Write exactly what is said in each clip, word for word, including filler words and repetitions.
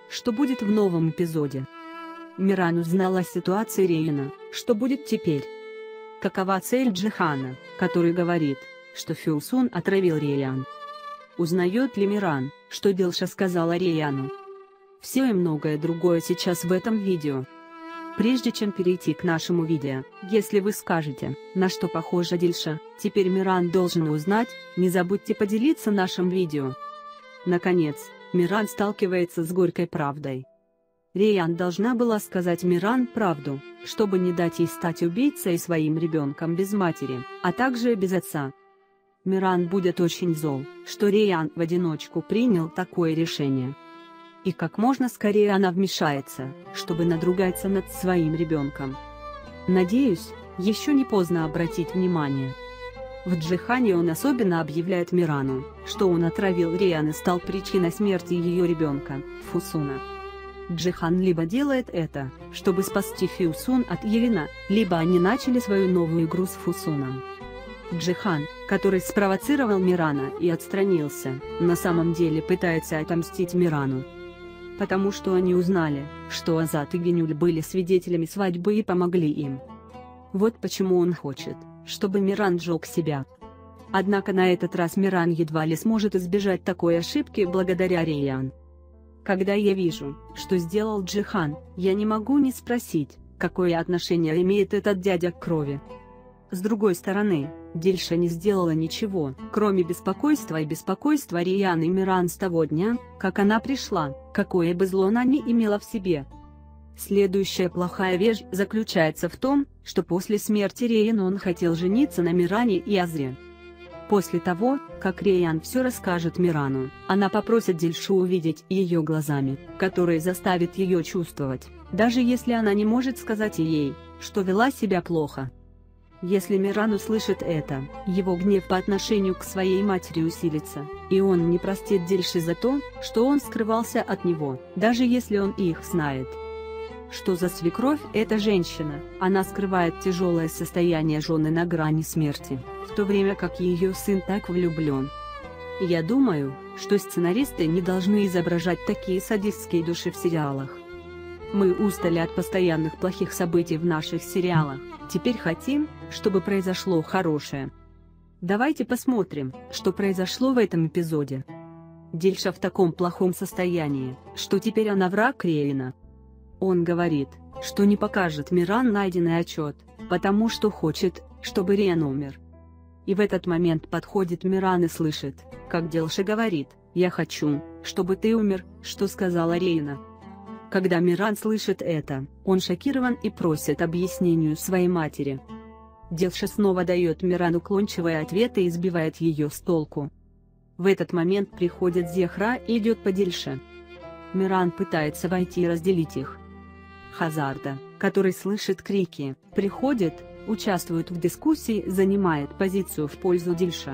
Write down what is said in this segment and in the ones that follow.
что будет в новом эпизоде. Миран узнал о ситуации Рейяна, что будет теперь. Какова цель Джихана, который говорит, что Фюсун отравил Рейян? Узнает ли Миран, что Дилша сказала Рейяну? Все и многое другое сейчас в этом видео. Прежде чем перейти к нашему видео, если вы скажете, на что похожа Дильша, теперь Миран должен узнать, не забудьте поделиться нашим видео. Наконец, Миран сталкивается с горькой правдой. Рейян должна была сказать Миран правду, чтобы не дать ей стать убийцей и своим ребенком без матери, а также без отца. Миран будет очень зол, что Рейян в одиночку принял такое решение. И как можно скорее она вмешается, чтобы надругаться над своим ребенком. Надеюсь, еще не поздно обратить внимание. В Джихане он особенно объявляет Мирану, что он отравил Рейян и стал причиной смерти ее ребенка, Фусуна. Джихан либо делает это, чтобы спасти Фюсун от Елена, либо они начали свою новую игру с Фусуном. Джихан, который спровоцировал Мирана и отстранился, на самом деле пытается отомстить Мирану. Потому что они узнали, что Азат и Генюль были свидетелями свадьбы и помогли им. Вот почему он хочет, чтобы Миран сжег себя. Однако на этот раз Миран едва ли сможет избежать такой ошибки благодаря Рейян. Когда я вижу, что сделал Джихан, я не могу не спросить, какое отношение имеет этот дядя к крови. С другой стороны, Дильша не сделала ничего, кроме беспокойства и беспокойства Рейян и Миран с того дня, как она пришла, какое бы зло она ни имела в себе. Следующая плохая вещь заключается в том, что после смерти Рейян он хотел жениться на Миране и Азре. После того, как Рейян все расскажет Мирану, она попросит Дильшу увидеть ее глазами, которые заставят ее чувствовать, даже если она не может сказать ей, что вела себя плохо. Если Миран услышит это, его гнев по отношению к своей матери усилится, и он не простит Дильши за то, что он скрывался от него, даже если он их знает. Что за свекровь эта женщина? Она скрывает тяжелое состояние жены на грани смерти, в то время как ее сын так влюблен. Я думаю, что сценаристы не должны изображать такие садистские души в сериалах. Мы устали от постоянных плохих событий в наших сериалах, теперь хотим, чтобы произошло хорошее. Давайте посмотрим, что произошло в этом эпизоде. Дильша в таком плохом состоянии, что теперь она враг Рейяна. Он говорит, что не покажет Миран найденный отчет, потому что хочет, чтобы Рейян умер. И в этот момент подходит Миран и слышит, как Дильша говорит: «Я хочу, чтобы ты умер», что сказала Рейяна. Когда Миран слышит это, он шокирован и просит объяснению своей матери. Дильша снова дает Мирану уклончивые ответы и сбивает ее с толку. В этот момент приходит Зехра и идет по Дильше. Миран пытается войти и разделить их. Хазарда, который слышит крики, приходит, участвует в дискуссии, занимает позицию в пользу Дильша.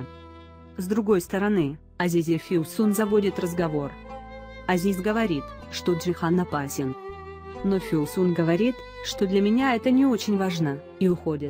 С другой стороны, Азиз и Фюсун заводит разговор. Азиз говорит, что Джихан опасен. Но Фюсун говорит, что для меня это не очень важно, и уходит.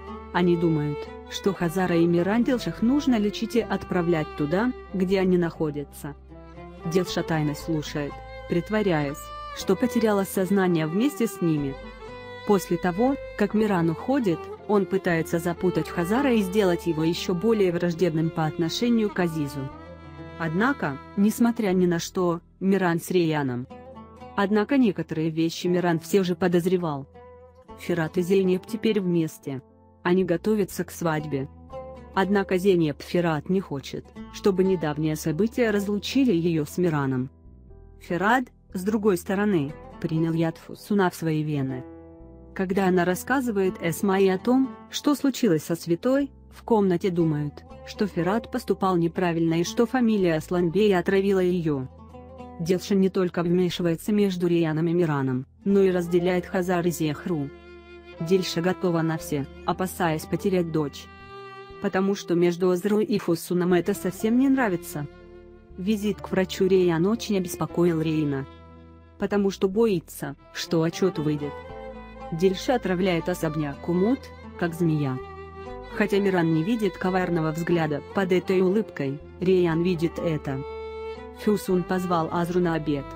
Они думают, что Хазара и Миран Дилшах нужно лечить и отправлять туда, где они находятся. Дилша тайно слушает, притворяясь, что потеряла сознание вместе с ними. После того, как Миран уходит, он пытается запутать Хазара и сделать его еще более враждебным по отношению к Азизу. Однако, несмотря ни на что, Миран с Рейяном. Однако некоторые вещи Миран все же подозревал. Ферат и Зейнеп теперь вместе. Они готовятся к свадьбе. Однако Зейнеп Ферат не хочет, чтобы недавние события разлучили ее с Мираном. Ферат, с другой стороны, принял яд Фусуна в свои вены. Когда она рассказывает Эсмае о том, что случилось со святой, в комнате думают, что Ферат поступал неправильно и что фамилия Асланбея отравила ее. Дильша не только вмешивается между Рейяном и Мираном, но и разделяет Хазар и Зехру. Дильша готова на все, опасаясь потерять дочь. Потому что между Азрой и Фусуном это совсем не нравится. Визит к врачу Рейян очень обеспокоил Рейна. Потому что боится, что отчет выйдет. Дильша отравляет особняк Умут, как змея. Хотя Миран не видит коварного взгляда под этой улыбкой, Рейян видит это. Фюсун позвал Азру на обед.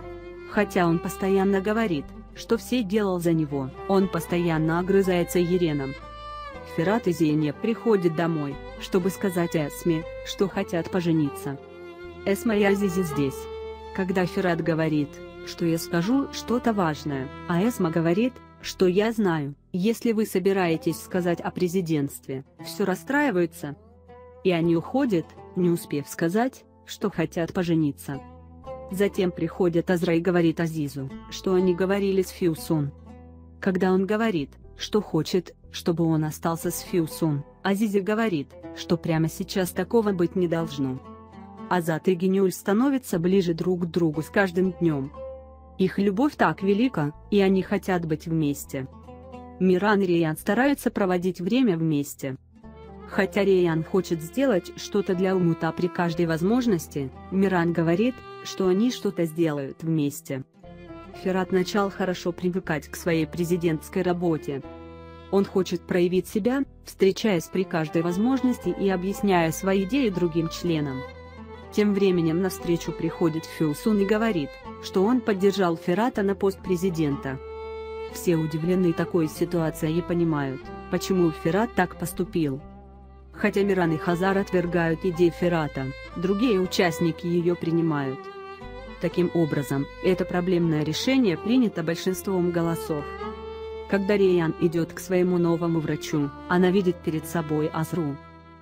Хотя он постоянно говорит, что все делал за него, он постоянно огрызается Ереном. Ферат и Зейнеп приходят домой, чтобы сказать Эсме, что хотят пожениться. Эсма и Азизи здесь. Когда Ферат говорит, что я скажу что-то важное, а Эсма говорит, что я знаю, если вы собираетесь сказать о президентстве, все расстраиваются. И они уходят, не успев сказать, что хотят пожениться. Затем приходит Азра и говорит Азизу, что они говорили с Фьюсун. Когда он говорит, что хочет, чтобы он остался с Фьюсун, Азизи говорит, что прямо сейчас такого быть не должно. Азат и Генюль становятся ближе друг к другу с каждым днем. Их любовь так велика, и они хотят быть вместе. Миран и Рейян стараются проводить время вместе. Хотя Рейян хочет сделать что-то для Умута при каждой возможности, Миран говорит, что они что-то сделают вместе. Ферат начал хорошо привыкать к своей президентской работе. Он хочет проявить себя, встречаясь при каждой возможности и объясняя свои идеи другим членам. Тем временем навстречу приходит Фьюсун и говорит, что он поддержал Ферата на пост президента. Все удивлены такой ситуацией и понимают, почему Ферат так поступил. Хотя Миран и Хазар отвергают идеи Ферата, другие участники ее принимают. Таким образом, это проблемное решение принято большинством голосов. Когда Рейян идет к своему новому врачу, она видит перед собой Азру.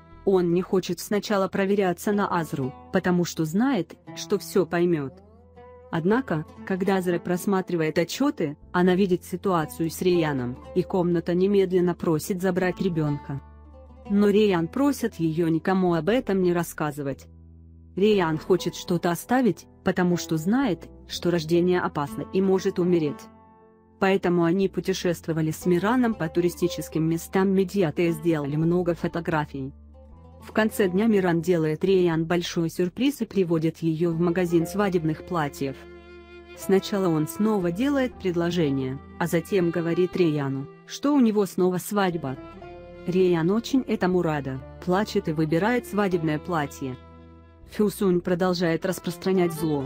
Он не хочет сначала проверяться на Азру, потому что знает, что все поймет. Однако, когда Азра просматривает отчеты, она видит ситуацию с Рейяном, и комната немедленно просит забрать ребенка. Но Рейян просит ее никому об этом не рассказывать. Рейян хочет что-то оставить, потому что знает, что рождение опасно и может умереть. Поэтому они путешествовали с Мираном по туристическим местам Медьята и сделали много фотографий. В конце дня Миран делает Рейян большой сюрприз и приводит ее в магазин свадебных платьев. Сначала он снова делает предложение, а затем говорит Рейяну, что у него снова свадьба. Рейян очень этому рада, плачет и выбирает свадебное платье. Фьюсун продолжает распространять зло.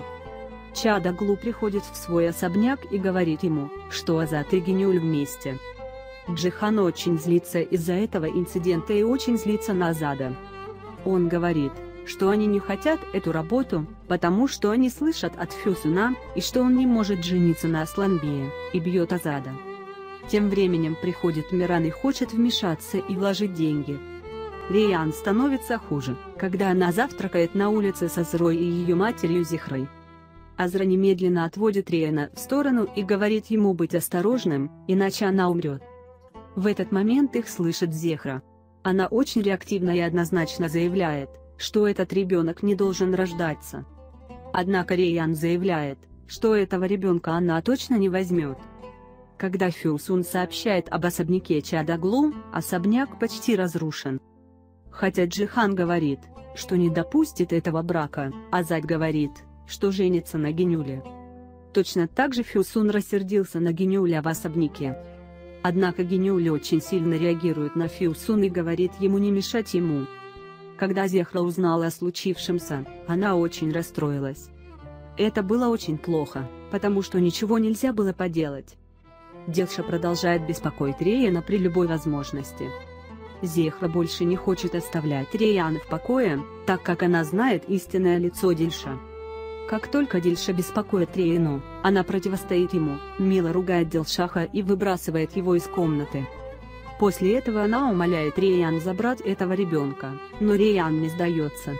Чадаглу приходит в свой особняк и говорит ему, что Азат и Генюль вместе. Джихан очень злится из-за этого инцидента и очень злится на Азада. Он говорит, что они не хотят эту работу, потому что они слышат от Фьюсуна, и что он не может жениться на Асланбее, и бьет Азада. Тем временем приходит Миран и хочет вмешаться и вложить деньги. Рейян становится хуже, когда она завтракает на улице с Азрой и ее матерью Зихрой. Азра немедленно отводит Рейяна в сторону и говорит ему быть осторожным, иначе она умрет. В этот момент их слышит Зехра. Она очень реактивна и однозначно заявляет, что этот ребенок не должен рождаться. Однако Рейян заявляет, что этого ребенка она точно не возьмет. Когда Фьюсун сообщает об особняке Чадаглу, особняк почти разрушен. Хотя Джихан говорит, что не допустит этого брака, Азат говорит, что женится на Генюле. Точно так же Фьюсун рассердился на Генюля в особняке. Однако Генюль очень сильно реагирует на Фьюсун и говорит ему не мешать ему. Когда Зехра узнала о случившемся, она очень расстроилась. Это было очень плохо, потому что ничего нельзя было поделать. Дилша продолжает беспокоить Рейяна при любой возможности. Зехра больше не хочет оставлять Рейяна в покое, так как она знает истинное лицо Дильша. Как только Дильша беспокоит Рейяну, она противостоит ему, мило ругает Дилшаха и выбрасывает его из комнаты. После этого она умоляет Рейян забрать этого ребенка, но Рейян не сдается.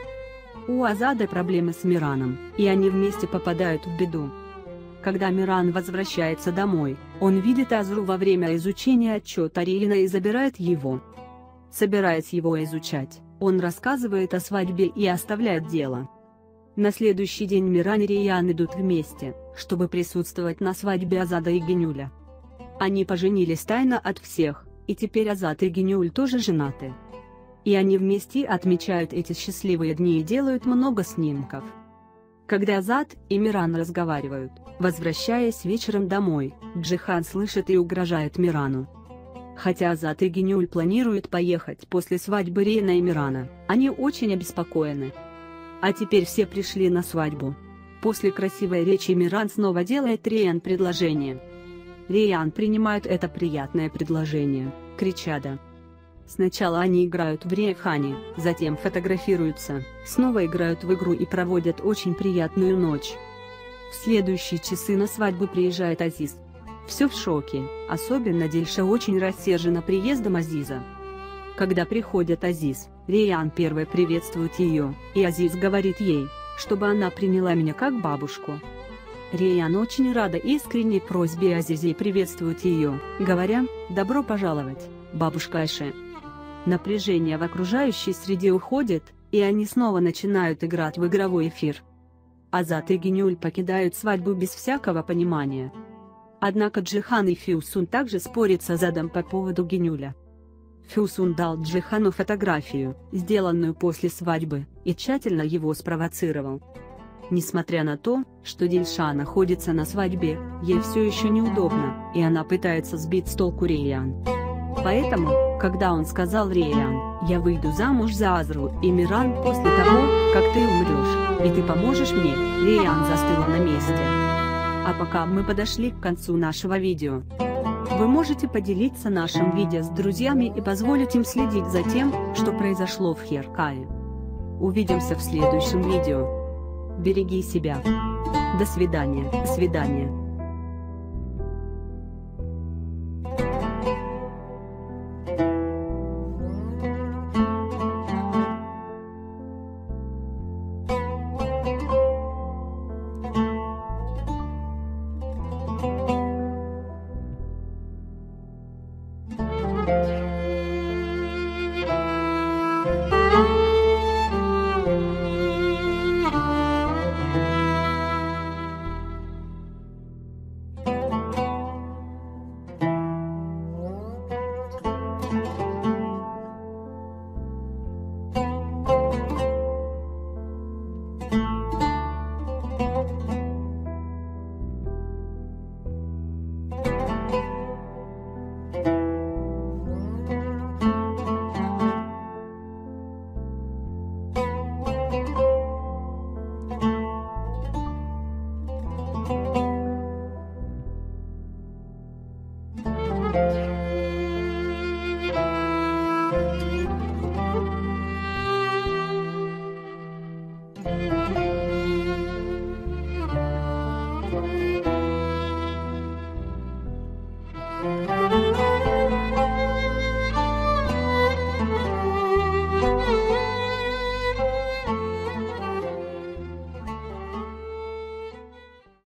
У Азада проблемы с Мираном, и они вместе попадают в беду. Когда Миран возвращается домой, он видит Азру во время изучения отчета Рейяна и забирает его. Собираясь его изучать, он рассказывает о свадьбе и оставляет дело. На следующий день Миран и Рейян идут вместе, чтобы присутствовать на свадьбе Азада и Генюля. Они поженились тайно от всех, и теперь Азат и Генюль тоже женаты. И они вместе отмечают эти счастливые дни и делают много снимков. Когда Азат и Миран разговаривают, возвращаясь вечером домой, Джихан слышит и угрожает Мирану. Хотя Азат и Генюль планируют поехать после свадьбы Рейяна и Мирана, они очень обеспокоены. А теперь все пришли на свадьбу. После красивой речи Миран снова делает Рейян предложение. Рейян принимает это приятное предложение, крича «да». Сначала они играют в Рейхане, затем фотографируются, снова играют в игру и проводят очень приятную ночь. В следующие часы на свадьбу приезжает Азиз. Все в шоке, особенно Дильша очень рассержена приездом Азиза. Когда приходит Азиз, Рейян первой приветствует ее, и Азиз говорит ей, чтобы она приняла меня как бабушку. Рейян очень рада искренней просьбе Азиза и приветствует ее, говоря «добро пожаловать, бабушка Айше». Напряжение в окружающей среде уходит, и они снова начинают играть в игровой эфир. Азат и Генюль покидают свадьбу без всякого понимания. Однако Джихан и Фюсун также спорят с Азадом по поводу Генюля. Фюсун дал Джихану фотографию, сделанную после свадьбы, и тщательно его спровоцировал. Несмотря на то, что Дильша находится на свадьбе, ей все еще неудобно, и она пытается сбить с толку Рейян. Поэтому, когда он сказал Рейян, «Я выйду замуж за Азру и Миран после того, как ты умрешь, и ты поможешь мне», Рейян застыла на месте. А пока мы подошли к концу нашего видео. Вы можете поделиться нашим видео с друзьями и позволить им следить за тем, что произошло в Херкае. Увидимся в следующем видео. Береги себя. До свидания. До свидания.